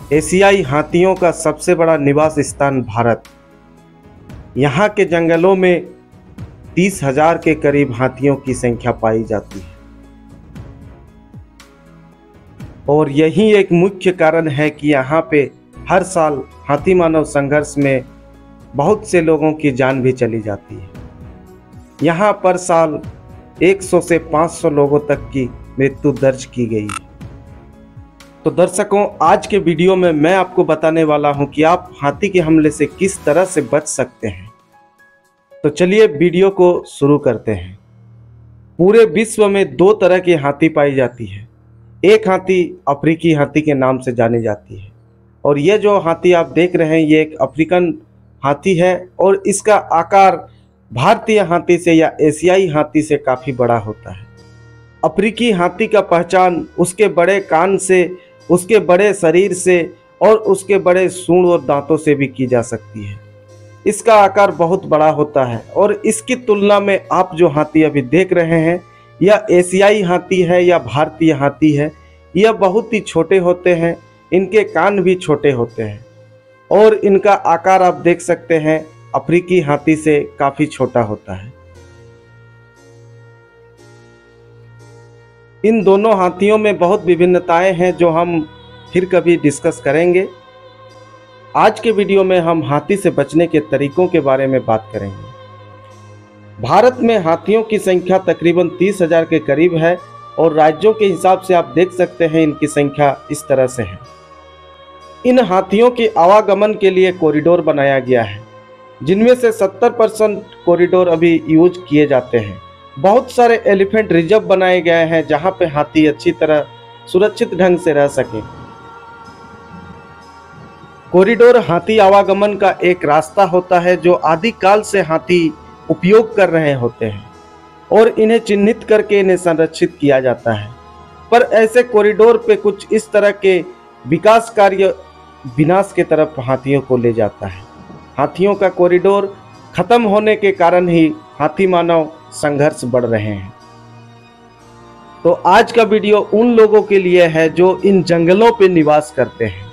एशियाई हाथियों का सबसे बड़ा निवास स्थान भारत। यहाँ के जंगलों में 30,000 के करीब हाथियों की संख्या पाई जाती है और यही एक मुख्य कारण है कि यहाँ पे हर साल हाथी मानव संघर्ष में बहुत से लोगों की जान भी चली जाती है। यहाँ पर साल 100 से 500 लोगों तक की मृत्यु दर्ज की गई है। तो दर्शकों, आज के वीडियो में मैं आपको बताने वाला हूं कि आप हाथी के हमले से किस तरह से बच सकते हैं। तो चलिए वीडियो को शुरू करते हैं। पूरे विश्व में 2 तरह की हाथी पाई जाती है। एक हाथी अफ्रीकी हाथी के नाम से जानी जाती है और ये जो हाथी आप देख रहे हैं ये एक अफ्रीकन हाथी है और इसका आकार भारतीय हाथी से या एशियाई हाथी से काफ़ी बड़ा होता है। अफ्रीकी हाथी का पहचान उसके बड़े कान से, उसके बड़े शरीर से और उसके बड़े सूंड और दांतों से भी की जा सकती है। इसका आकार बहुत बड़ा होता है और इसकी तुलना में आप जो हाथी अभी देख रहे हैं यह एशियाई हाथी है या भारतीय हाथी है, यह बहुत ही छोटे होते हैं। इनके कान भी छोटे होते हैं और इनका आकार आप देख सकते हैं अफ्रीकी हाथी से काफ़ी छोटा होता है। इन दोनों हाथियों में बहुत विभिन्नताएं हैं जो हम फिर कभी डिस्कस करेंगे। आज के वीडियो में हम हाथी से बचने के तरीकों के बारे में बात करेंगे। भारत में हाथियों की संख्या तकरीबन 30,000 के करीब है और राज्यों के हिसाब से आप देख सकते हैं इनकी संख्या इस तरह से है। इन हाथियों के आवागमन के लिए कॉरिडोर बनाया गया है, जिनमें से 70% कॉरिडोर अभी यूज किए जाते हैं। बहुत सारे एलिफेंट रिजर्व बनाए गए हैं जहां पे हाथी अच्छी तरह सुरक्षित ढंग से रह सके। कॉरिडोर हाथी आवागमन का एक रास्ता होता है जो आदिकाल से हाथी उपयोग कर रहे होते हैं और इन्हें चिन्हित करके इन्हें संरक्षित किया जाता है। पर ऐसे कॉरिडोर पे कुछ इस तरह के विकास कार्य विनाश की तरफ हाथियों को ले जाता है। हाथियों का कॉरिडोर खत्म होने के कारण ही हाथी मानव संघर्ष बढ़ रहे हैं। तो आज का वीडियो उन लोगों के लिए है जो इन जंगलों पे निवास करते हैं।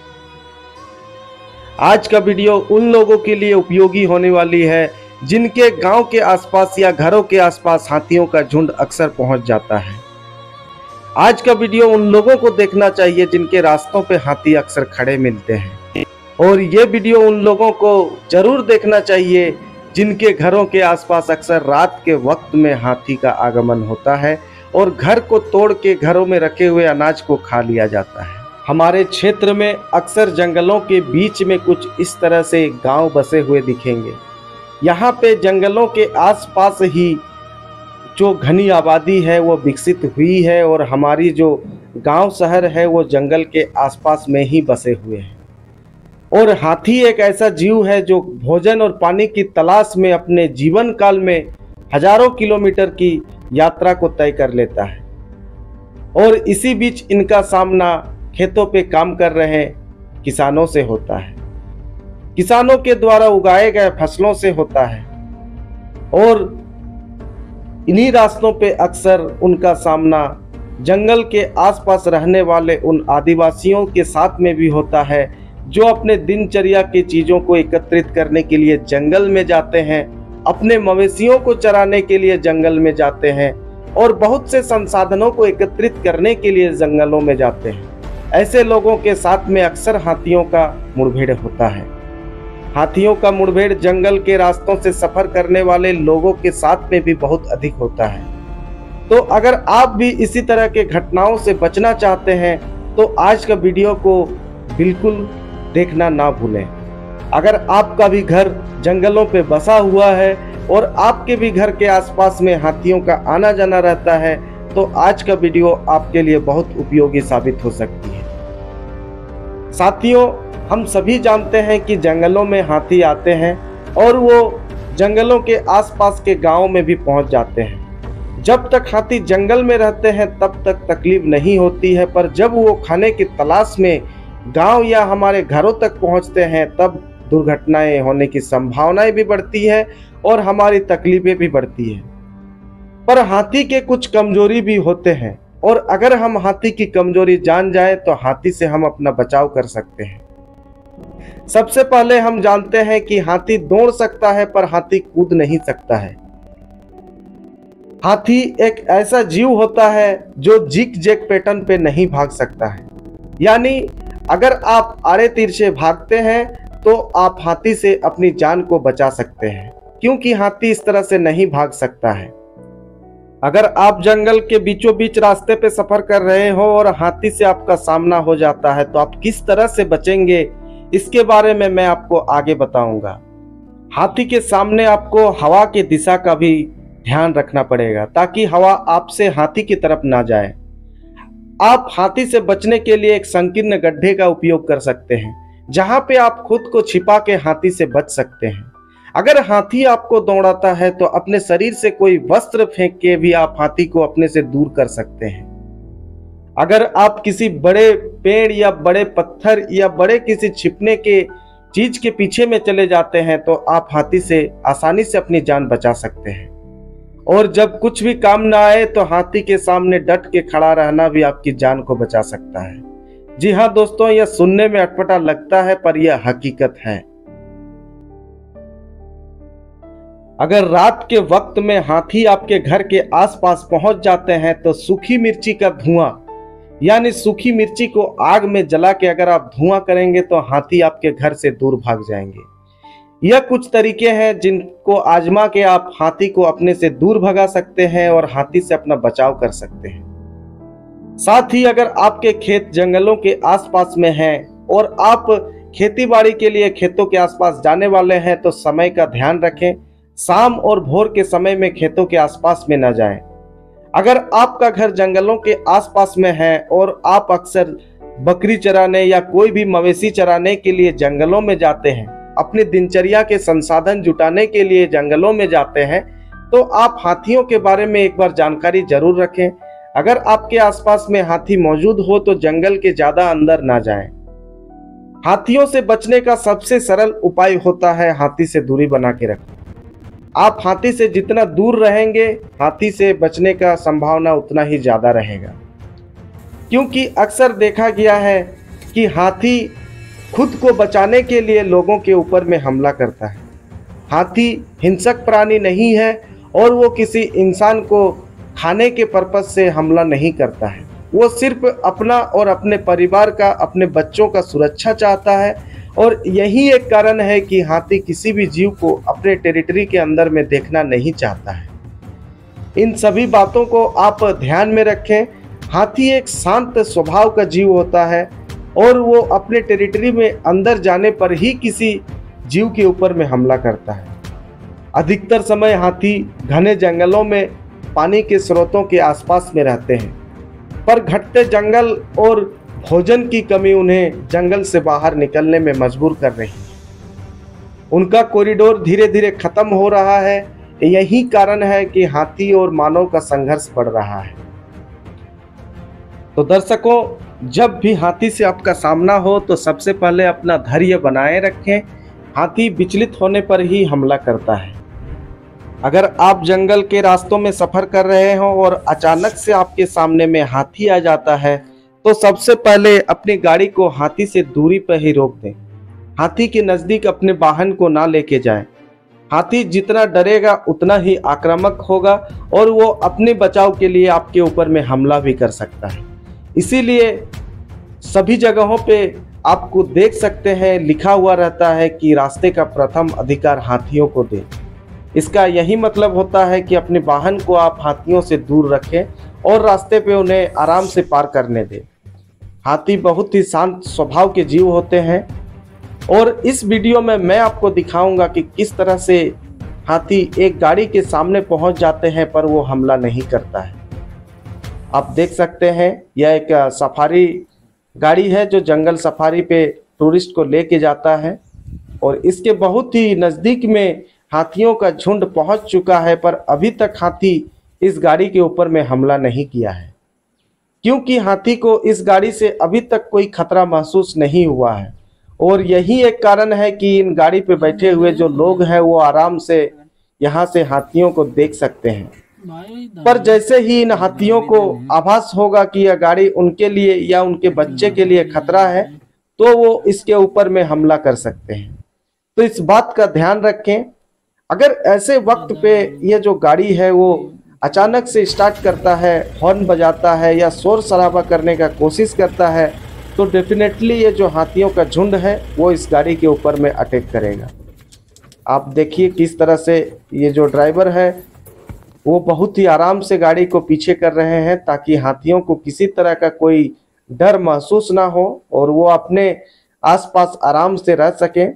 आज का वीडियो उन लोगों के लिए उपयोगी होने वाली है जिनके गांव के आसपास या घरों के आसपास हाथियों का झुंड अक्सर पहुंच जाता है। आज का वीडियो उन लोगों को देखना चाहिए जिनके रास्तों पे हाथी अक्सर खड़े मिलते हैं और ये वीडियो उन लोगों को जरूर देखना चाहिए जिनके घरों के आसपास अक्सर रात के वक्त में हाथी का आगमन होता है और घर को तोड़ के घरों में रखे हुए अनाज को खा लिया जाता है। हमारे क्षेत्र में अक्सर जंगलों के बीच में कुछ इस तरह से गांव बसे हुए दिखेंगे। यहाँ पे जंगलों के आसपास ही जो घनी आबादी है वो विकसित हुई है और हमारी जो गांव शहर है वो जंगल के आसपास में ही बसे हुए हैं। और हाथी एक ऐसा जीव है जो भोजन और पानी की तलाश में अपने जीवन काल में हजारों किलोमीटर की यात्रा को तय कर लेता है और इसी बीच इनका सामना खेतों पे काम कर रहे किसानों से होता है। किसानों के द्वारा उगाए गए फसलों से होता है और इन्हीं रास्तों पे अक्सर उनका सामना जंगल के आसपास रहने वाले उन आदिवासियों के साथ में भी होता है जो अपने दिनचर्या की चीज़ों को एकत्रित करने के लिए जंगल में जाते हैं, अपने मवेशियों को चराने के लिए जंगल में जाते हैं और बहुत से संसाधनों को एकत्रित करने के लिए जंगलों में जाते हैं। ऐसे लोगों के साथ में अक्सर हाथियों का मुठभेड़ होता है। हाथियों का मुठभेड़ जंगल के रास्तों से सफ़र करने वाले लोगों के साथ में भी बहुत अधिक होता है। तो अगर आप भी इसी तरह के घटनाओं से बचना चाहते हैं तो आज का वीडियो को बिल्कुल देखना ना भूलें। अगर आपका भी घर जंगलों पे बसा हुआ है और आपके भी घर के आसपास में हाथियों का आना जाना रहता है तो आज का वीडियो आपके लिए बहुत उपयोगी साबित हो सकती है। साथियों, हम सभी जानते हैं कि जंगलों में हाथी आते हैं और वो जंगलों के आसपास के गांवों में भी पहुंच जाते हैं। जब तक हाथी जंगल में रहते हैं तब तक तकलीफ नहीं होती है, पर जब वो खाने की तलाश में गांव या हमारे घरों तक पहुंचते हैं तब दुर्घटनाएं होने की संभावनाएं भी बढ़ती है और हमारी तकलीफें भी बढ़ती है। पर हाथी के कुछ कमजोरी भी होते हैं और अगर हम हाथी की कमजोरी जान जाए तो हाथी से हम अपना बचाव कर सकते हैं। सबसे पहले हम जानते हैं कि हाथी दौड़ सकता है पर हाथी कूद नहीं सकता है। हाथी एक ऐसा जीव होता है जो जिग जैग पैटर्न पे नहीं भाग सकता है, यानी अगर आप आड़े तिरछे भागते हैं तो आप हाथी से अपनी जान को बचा सकते हैं, क्योंकि हाथी इस तरह से नहीं भाग सकता है। अगर आप जंगल के बीचों बीच रास्ते पे सफर कर रहे हो और हाथी से आपका सामना हो जाता है तो आप किस तरह से बचेंगे, इसके बारे में मैं आपको आगे बताऊंगा। हाथी के सामने आपको हवा की दिशा का भी ध्यान रखना पड़ेगा ताकि हवा आपसे हाथी की तरफ ना जाए। आप हाथी से बचने के लिए एक संकीर्ण गड्ढे का उपयोग कर सकते हैं, जहां पे आप खुद को छिपा के हाथी से बच सकते हैं। अगर हाथी आपको दौड़ाता है तो अपने शरीर से कोई वस्त्र फेंक के भी आप हाथी को अपने से दूर कर सकते हैं। अगर आप किसी बड़े पेड़ या बड़े पत्थर या बड़े किसी छिपने के चीज के पीछे में चले जाते हैं तो आप हाथी से आसानी से अपनी जान बचा सकते हैं। और जब कुछ भी काम ना आए तो हाथी के सामने डट के खड़ा रहना भी आपकी जान को बचा सकता है। जी हाँ दोस्तों, यह सुनने में अटपटा लगता है पर यह हकीकत है। अगर रात के वक्त में हाथी आपके घर के आसपास पहुंच जाते हैं तो सूखी मिर्ची का धुआं, यानी सूखी मिर्ची को आग में जला के अगर आप धुआं करेंगे तो हाथी आपके घर से दूर भाग जाएंगे। यह कुछ तरीके हैं जिनको आजमा के आप हाथी को अपने से दूर भगा सकते हैं और हाथी से अपना बचाव कर सकते हैं। साथ ही अगर आपके खेत जंगलों के आसपास में हैं और आप खेती बाड़ी के लिए खेतों के आसपास जाने वाले हैं तो समय का ध्यान रखें। शाम और भोर के समय में खेतों के आसपास में न जाएं। अगर आपका घर जंगलों के आसपास में है और आप अक्सर बकरी चराने या कोई भी मवेशी चराने के लिए जंगलों में जाते हैं, अपनी दिनचर्या के संसाधन जुटाने के लिए जंगलों में जाते हैं, तो आप हाथियों के बारे में एक बार जानकारी जरूर रखें। अगर आपके आसपास में हाथी मौजूद हो तो जंगल के ज्यादा अंदर ना जाएं। हाथियों से बचने का सबसे सरल उपाय होता है हाथी से दूरी बना के रखना। आप हाथी से जितना दूर रहेंगे, हाथी से बचने का संभावना उतना ही ज्यादा रहेगा, क्योंकि अक्सर देखा गया है कि हाथी खुद को बचाने के लिए लोगों के ऊपर में हमला करता है। हाथी हिंसक प्राणी नहीं है और वो किसी इंसान को खाने के पर्पज से हमला नहीं करता है। वो सिर्फ अपना और अपने परिवार का, अपने बच्चों का सुरक्षा चाहता है। और यही एक कारण है कि हाथी किसी भी जीव को अपने टेरिटरी के अंदर में देखना नहीं चाहता है। इन सभी बातों को आप ध्यान में रखें। हाथी एक शांत स्वभाव का जीव होता है और वो अपने टेरिटरी में अंदर जाने पर ही किसी जीव के ऊपर में हमला करता है। अधिकतर समय हाथी घने जंगलों में पानी के स्रोतों के आसपास में रहते हैं, पर घटते जंगल और भोजन की कमी उन्हें जंगल से बाहर निकलने में मजबूर कर रही है। उनका कॉरिडोर धीरे धीरे खत्म हो रहा है। यही कारण है कि हाथी और मानव का संघर्ष बढ़ रहा है। तो दर्शकों, जब भी हाथी से आपका सामना हो तो सबसे पहले अपना धैर्य बनाए रखें। हाथी विचलित होने पर ही हमला करता है। अगर आप जंगल के रास्तों में सफर कर रहे हो और अचानक से आपके सामने में हाथी आ जाता है तो सबसे पहले अपनी गाड़ी को हाथी से दूरी पर ही रोक दें। हाथी के नज़दीक अपने वाहन को ना लेके जाएं। हाथी जितना डरेगा उतना ही आक्रामक होगा और वो अपने बचाव के लिए आपके ऊपर में हमला भी कर सकता है। इसीलिए सभी जगहों पे आपको देख सकते हैं लिखा हुआ रहता है कि रास्ते का प्रथम अधिकार हाथियों को दें। इसका यही मतलब होता है कि अपने वाहन को आप हाथियों से दूर रखें और रास्ते पे उन्हें आराम से पार करने दें। हाथी बहुत ही शांत स्वभाव के जीव होते हैं और इस वीडियो में मैं आपको दिखाऊंगा कि किस तरह से हाथी एक गाड़ी के सामने पहुंच जाते हैं पर वो हमला नहीं करता है। आप देख सकते हैं यह एक सफारी गाड़ी है जो जंगल सफारी पे टूरिस्ट को लेके जाता है और इसके बहुत ही नज़दीक में हाथियों का झुंड पहुंच चुका है, पर अभी तक हाथी इस गाड़ी के ऊपर में हमला नहीं किया है, क्योंकि हाथी को इस गाड़ी से अभी तक कोई खतरा महसूस नहीं हुआ है। और यही एक कारण है कि इन गाड़ी पे बैठे हुए जो लोग हैं वो आराम से यहाँ से हाथियों को देख सकते हैं। पर जैसे ही इन हाथियों को आभास होगा कि यह गाड़ी उनके लिए या उनके बच्चे के लिए खतरा है, तो वो इसके ऊपर में हमला कर सकते हैं। तो इस बात का ध्यान रखें। अगर ऐसे वक्त पे ये जो गाड़ी है वो अचानक से स्टार्ट करता है, हॉर्न बजाता है या शोर शराबा करने का कोशिश करता है, तो डेफिनेटली ये जो हाथियों का झुंड है वो इस गाड़ी के ऊपर में अटैक करेगा। आप देखिए किस तरह से ये जो ड्राइवर है वो बहुत ही आराम से गाड़ी को पीछे कर रहे हैं, ताकि हाथियों को किसी तरह का कोई डर महसूस ना हो और वो अपने आसपास आराम से रह सकें।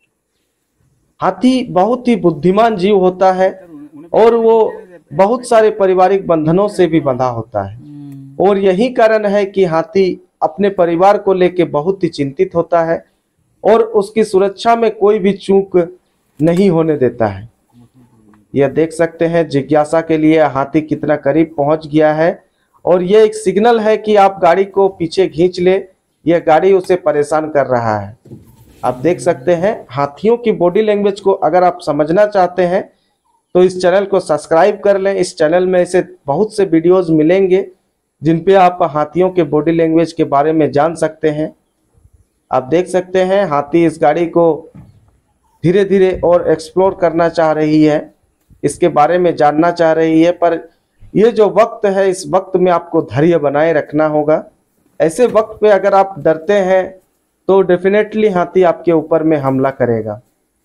हाथी बहुत ही बुद्धिमान जीव होता है और वो बहुत सारे पारिवारिक बंधनों से भी बंधा होता है, और यही कारण है कि हाथी अपने परिवार को लेकर बहुत ही चिंतित होता है और उसकी सुरक्षा में कोई भी चूक नहीं होने देता है। यह देख सकते हैं जिज्ञासा के लिए हाथी कितना करीब पहुंच गया है, और यह एक सिग्नल है कि आप गाड़ी को पीछे खींच ले, यह गाड़ी उसे परेशान कर रहा है। आप देख सकते हैं हाथियों की बॉडी लैंग्वेज को अगर आप समझना चाहते हैं तो इस चैनल को सब्सक्राइब कर लें। इस चैनल में ऐसे बहुत से वीडियोस मिलेंगे जिन पे आप हाथियों के बॉडी लैंग्वेज के बारे में जान सकते हैं। आप देख सकते हैं हाथी इस गाड़ी को धीरे धीरे और एक्सप्लोर करना चाह रही है, इसके बारे में जानना चाह रही है, पर ये जो वक्त है इस वक्त में आपको धैर्य बनाए रखना होगा। ऐसे वक्त पे अगर आप डरते हैं तो डेफिनेटली हाथी आपके ऊपर में हमला करेगा।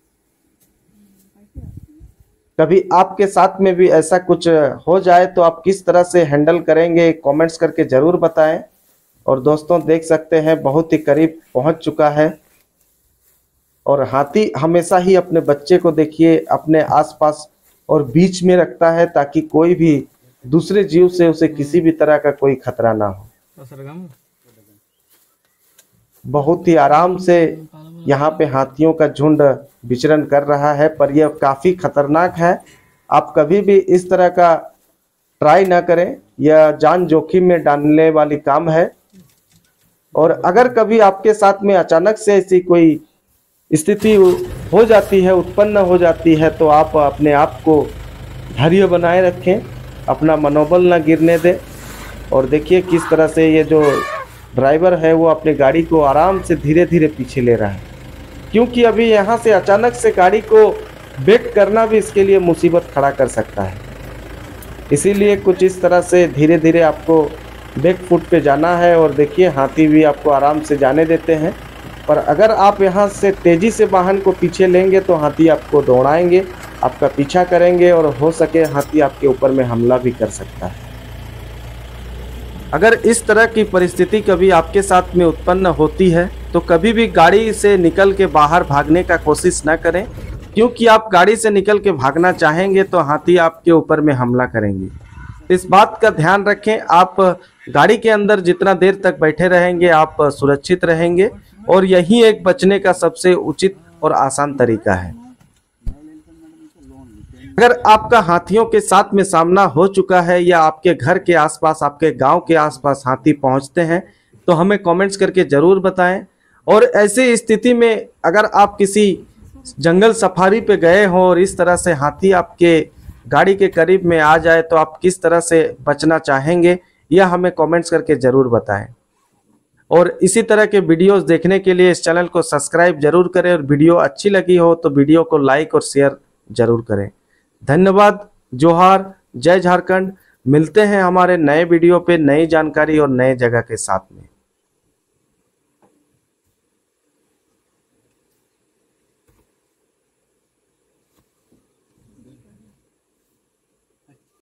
कभी आपके साथ में भी ऐसा कुछ हो जाए तो आप किस तरह से हैंडल करेंगे, कमेंट्स करके जरूर बताएं। और दोस्तों देख सकते हैं बहुत ही करीब पहुंच चुका है, और हाथी हमेशा ही अपने बच्चे को देखिए अपने आसपास और बीच में रखता है, ताकि कोई भी दूसरे जीव से उसे किसी भी तरह का कोई खतरा ना हो। बहुत ही आराम से यहाँ पे हाथियों का झुंड विचरण कर रहा है, पर यह काफ़ी खतरनाक है। आप कभी भी इस तरह का ट्राई ना करें, यह जान जोखिम में डालने वाली काम है। और अगर कभी आपके साथ में अचानक से ऐसी कोई स्थिति हो जाती है, उत्पन्न हो जाती है, तो आप अपने आप को धैर्य बनाए रखें, अपना मनोबल ना गिरने दें। और देखिए किस तरह से ये जो ड्राइवर है वो अपनी गाड़ी को आराम से धीरे धीरे पीछे ले रहा है, क्योंकि अभी यहाँ से अचानक से गाड़ी को ब्रेक करना भी इसके लिए मुसीबत खड़ा कर सकता है। इसीलिए कुछ इस तरह से धीरे धीरे आपको बैक फुट पे जाना है। और देखिए हाथी भी आपको आराम से जाने देते हैं, पर अगर आप यहाँ से तेज़ी से वाहन को पीछे लेंगे तो हाथी आपको दौड़ाएंगे, आपका पीछा करेंगे, और हो सके हाथी आपके ऊपर में हमला भी कर सकता है। अगर इस तरह की परिस्थिति कभी आपके साथ में उत्पन्न होती है तो कभी भी गाड़ी से निकल के बाहर भागने का कोशिश न करें, क्योंकि आप गाड़ी से निकल के भागना चाहेंगे तो हाथी आपके ऊपर में हमला करेंगे। इस बात का ध्यान रखें, आप गाड़ी के अंदर जितना देर तक बैठे रहेंगे आप सुरक्षित रहेंगे, और यही एक बचने का सबसे उचित और आसान तरीका है। अगर आपका हाथियों के साथ में सामना हो चुका है या आपके घर के आसपास, आपके गांव के आसपास हाथी पहुंचते हैं तो हमें कमेंट्स करके ज़रूर बताएं। और ऐसी स्थिति में अगर आप किसी जंगल सफारी पे गए हो और इस तरह से हाथी आपके गाड़ी के करीब में आ जाए तो आप किस तरह से बचना चाहेंगे, यह हमें कमेंट्स करके ज़रूर बताएं। और इसी तरह के वीडियोस देखने के लिए इस चैनल को सब्सक्राइब जरूर करें, और वीडियो अच्छी लगी हो तो वीडियो को लाइक और शेयर जरूर करें। धन्यवाद, जोहार, जय झारखंड। मिलते हैं हमारे नए वीडियो पे नई जानकारी और नए जगह के साथ में।